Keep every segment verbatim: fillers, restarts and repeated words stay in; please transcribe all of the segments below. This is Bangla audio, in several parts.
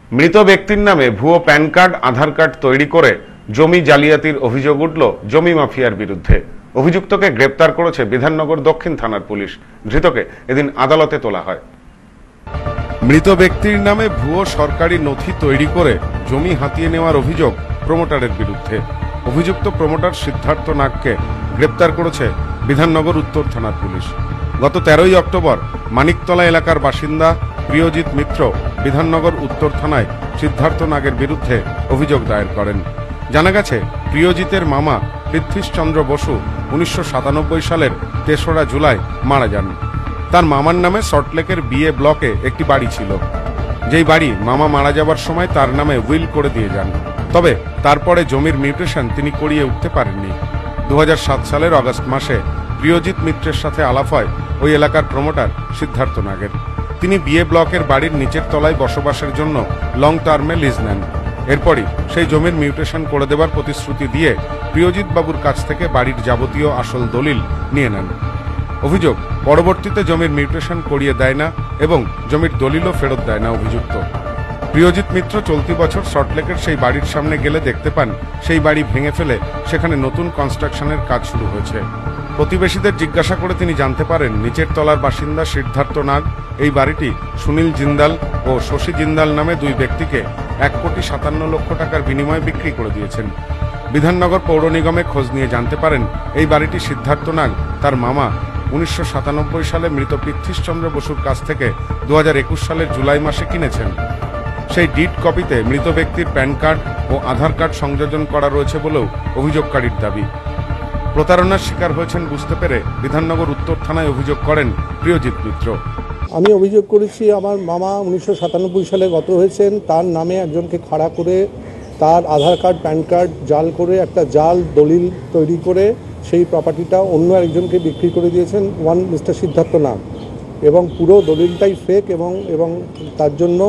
মৃত ব্যক্তির নামে ভুয়ো প্যান কার্ড আধার কার্ড তৈরি করে জমি জালিয়াতির অভিযোগ উঠল জমি মাফিয়ার বিরুদ্ধে। অভিযুক্তকে গ্রেপ্তার করেছে বিধাননগর দক্ষিণ থানার পুলিশ। ধৃতকে এদিন আদালতে তোলা হয়। মৃত ব্যক্তির নামে ভুয়ো সরকারি নথি তৈরি করে জমি হাতিয়ে নেওয়ার অভিযোগ প্রমোটারের বিরুদ্ধে। অভিযুক্ত প্রমোটার সিদ্ধার্থ নাগকে গ্রেপ্তার করেছে বিধাননগর উত্তর থানার পুলিশ। গত তেরোই অক্টোবর মানিকতলা এলাকার বাসিন্দা প্রিয়জিৎ মিত্র বিধাননগর উত্তর থানায় সিদ্ধার্থ নাগের বিরুদ্ধে অভিযোগ দায়ের করেন। জানা গেছে, প্রিয়জিতের মামা পৃথ্বীশচন্দ্র বসু উনিশশো সাতানব্বই সালের তেসরা জুলাই মারা যান। তার মামার নামে সল্টলেকের বিএ ব্লকে একটি বাড়ি ছিল, যেই বাড়ি মামা মারা যাবার সময় তার নামে উইল করে দিয়ে যান। তবে তারপরে জমির মিউটেশন তিনি করিয়ে উঠতে পারেননি। দু হাজার সাত সালের আগস্ট মাসে প্রিয়জিৎ মিত্রের সাথে আলাপ হয় ওই এলাকার প্রমোটার সিদ্ধার্থ নাগের। তিনি বিএ ব্লকের বাড়ির নিচের তলায় বসবাসের জন্য লং টার্মে লিজ নেন। এরপরই সেই জমির মিউটেশন করে দেবার প্রতিশ্রুতি দিয়ে প্রিয়জিৎ বাবুর কাছ থেকে বাড়ির যাবতীয় আসল দলিল নিয়ে নেন। অভিযোগ, পরবর্তীতে জমির মিউটেশন করিয়ে দেয় না এবং জমির দলিলও ফেরত দেয় না অভিযুক্ত। প্রিয়জিৎ মিত্র চলতি বছর সল্টলেকের সেই বাড়ির সামনে গেলে দেখতে পান সেই বাড়ি ভেঙে ফেলে সেখানে নতুন কনস্ট্রাকশনের কাজ শুরু হয়েছে। প্রতিবেশীদের জিজ্ঞাসা করে তিনি জানতে পারেন নিচের তলার বাসিন্দা সিদ্ধার্থ নাগ এই বাড়িটি সুনীল জিন্দাল ও শশী জিন্দাল নামে দুই ব্যক্তিকে এক কোটি সাতান্ন লক্ষ টাকার বিনিময়ে বিক্রি করে দিয়েছেন। বিধাননগর পৌর নিগমে খোঁজ নিয়ে জানতে পারেন এই বাড়িটি সিদ্ধার্থ নাগ তার মামা উনিশশো সাতানব্বই সালে মৃত পৃথ্বীশচন্দ্র বসুর কাছ থেকে দু হাজার একুশ সালের জুলাই মাসে কিনেছেন। সেই ডিড কপিতে মৃত ব্যক্তির প্যান কার্ড ও আধার কার্ড সংযোজন করা রয়েছে বলেও অভিযোগকারীর দাবি। প্রতারণার শিকার হয়েছেন বুঝতে পেরে বিধাননগর উত্তর থানায় অভিযোগ করেন প্রিয়জিৎ মিত্র। আমি অভিযোগ করেছি আমার মামা উনিশশো সাতানব্বই সালে গত হয়েছেন, তার নামে একজনকে খাড়া করে তার আধার কার্ড প্যান কার্ড জাল করে একটা জাল দলিল তৈরি করে সেই প্রপার্টিটা অন্য একজনকে বিক্রি করে দিয়েছেন ওয়ান মিস্টার সিদ্ধার্থ নাগ, এবং পুরো দলিলটাই ফেক। এবং এবং তার জন্য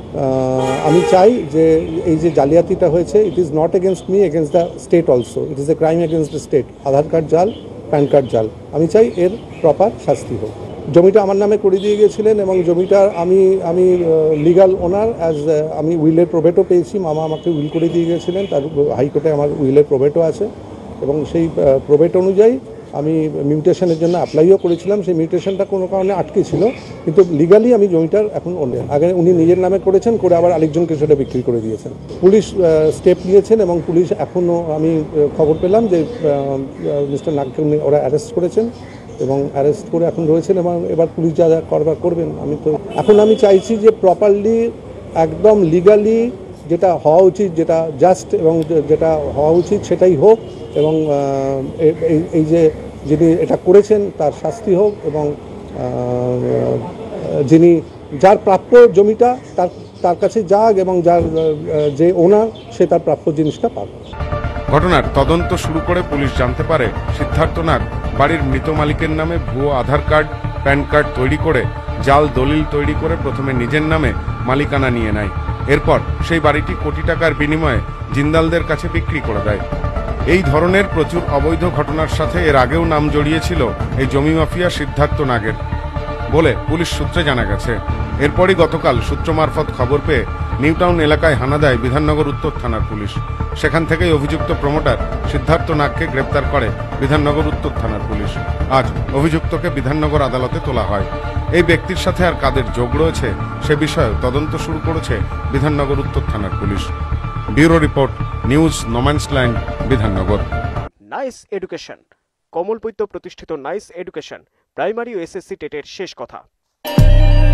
আমি চাই যে এই যে জালিয়াতিটা হয়েছে, it is not against me, against the state also, it is a crime against the state. Aadhaar card জাল, প্যান কার্ড জাল, আমি চাই এর প্রপার শাস্তি হোক। জমিটা আমার নামে করে দিয়ে গিয়েছিলেন এবং জমিটার আমি আমি লিগাল ওনার, অ্যাজ আমি উইলের প্রোভেটও পেয়েছি। মামা আমাকে উইল করে দিয়ে গিয়েছিলেন, তার হাইকোর্টে আমার উইলের প্রোভেটও আছে এবং সেই প্রোভেট অনুযায়ী আমি মিউটেশনের জন্য অ্যাপ্লাইও করেছিলাম। সেই মিউটেশনটা কোনো কারণে আটকে ছিল, কিন্তু লিগালি আমি জমিটার এখন অন্যের। আগে উনি নিজের নামে করেছেন, করে আবার আরেকজনকে সেটা বিক্রি করে দিয়েছেন। পুলিশ স্টেপ নিয়েছেন এবং পুলিশ এখনও আমি খবর পেলাম যে মিস্টার নাগকে উনি ওরা অ্যারেস্ট করেছেন এবং অ্যারেস্ট করে এখন রয়েছেন এবং এবার পুলিশ যা যা করবার করবেন। আমি তো এখন আমি চাইছি যে প্রপারলি একদম লিগালি যেটা হওয়া উচিত, যেটা জাস্ট এবং যেটা হওয়া উচিত সেটাই হোক, এবং এই যে যিনি এটা করেছেন তার শাস্তি হোক, এবং যিনি যার প্রাপ্য জমিটা তার তার কাছে যাক, এবং যার যে ওনার সে তার প্রাপ্য জিনিসটা পাবে। ঘটনার তদন্ত শুরু করে পুলিশ জানতে পারে সিদ্ধার্থ নাগ বাড়ির মৃত মালিকের নামে ভুয়ো আধার কার্ড প্যান কার্ড তৈরি করে জাল দলিল তৈরি করে প্রথমে নিজের নামে মালিকানা নিয়ে নেয়। এরপর সেই বাড়িটি কোটি টাকার বিনিময়ে জিন্দালদের কাছে বিক্রি করে দেয়। এই ধরনের প্রচুর অবৈধ ঘটনার সাথে এর আগেও নাম জড়িয়েছিল এই জমি মাফিয়া সিদ্ধার্থ নাগের বলে পুলিশ সূত্রে জানা গেছে। এরপরই গতকাল সূত্র মারফত খবর পেয়ে নিউটাউন এলাকায় হানা দেয় বিধাননগর উত্তর থানার পুলিশ। সেখান থেকেই অভিযুক্ত প্রমোটার সিদ্ধার্থ নাগকে গ্রেপ্তার করে বিধাননগর উত্তর থানার পুলিশ। আজ অভিযুক্তকে বিধাননগর আদালতে তোলা হয়। এই ব্যক্তির সাথে আর কাদের যোগ রয়েছে সে বিষয়ে তদন্ত শুরু করেছে বিধাননগর উত্তর থানার পুলিশ। Bureau report, news, no man's land, Bidhannagar. Nice education, কমলপৈত্য প্রতিষ্ঠিত নাইস এডুকেশন প্রাইমারি ও এসএসসি টেটের শেষ কথা।